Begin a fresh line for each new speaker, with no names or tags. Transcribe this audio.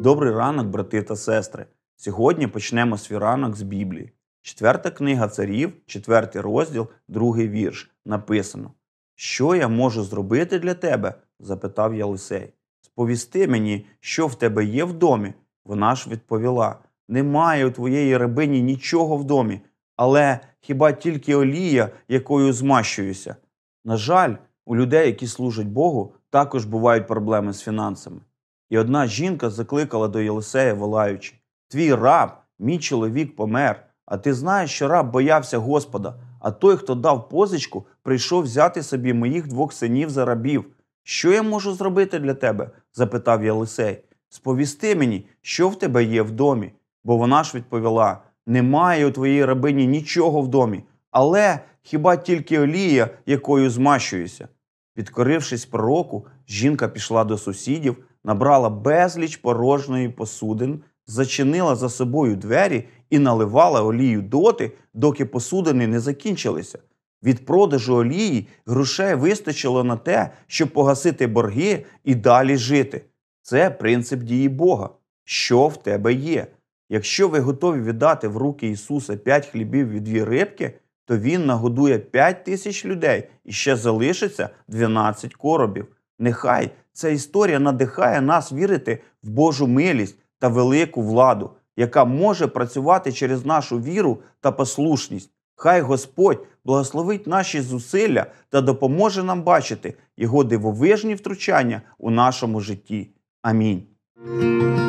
Добрий ранок, брати та сестри. Сьогодні почнемо свій ранок з Біблії. 4 книга Царів, 4 розділ, 2 вірш. Написано: «Що я можу зробити для тебе?» – запитав Єлисей. «Сповісти мені, що в тебе є в домі?» Вона ж відповіла: «Немає у твоєї рабині нічого в домі, але хіба тільки олія, якою змащуюся». На жаль, у людей, які служать Богу, також бувають проблеми з фінансами. І одна жінка закликала до Єлисея, волаючи: «Твій раб, мій чоловік, помер, а ти знаєш, що раб боявся Господа, а той, хто дав позичку, прийшов взяти собі моїх 2 синів за рабів. Що я можу зробити для тебе?» – запитав Єлисей. «Сповісти мені, що в тебе є в домі?» Бо вона ж відповіла: «Немає у твоїй рабині нічого в домі, але хіба тільки олія, якою змащуюся». Підкорившись пророку, жінка пішла до сусідів, набрала безліч порожньої посудин, зачинила за собою двері і наливала олію доти, доки посудини не закінчилися. Від продажу олії грошей вистачило на те, щоб погасити борги і далі жити. Це принцип дії Бога. Що в тебе є? Якщо ви готові віддати в руки Ісуса 5 хлібів і 2 рибки, то Він нагодує 5000 людей і ще залишиться 12 коробів. Нехай ця історія надихає нас вірити в Божу милість та велику владу, яка може працювати через нашу віру та послушність. Хай Господь благословить наші зусилля та допоможе нам бачити Його дивовижні втручання у нашому житті. Амінь.